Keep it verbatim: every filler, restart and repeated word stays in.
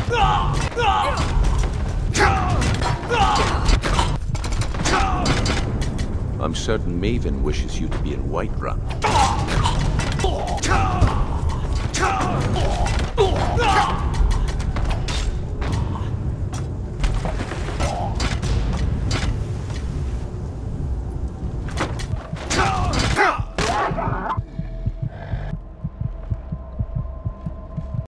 I'm certain Maven wishes you to be in Whiterun.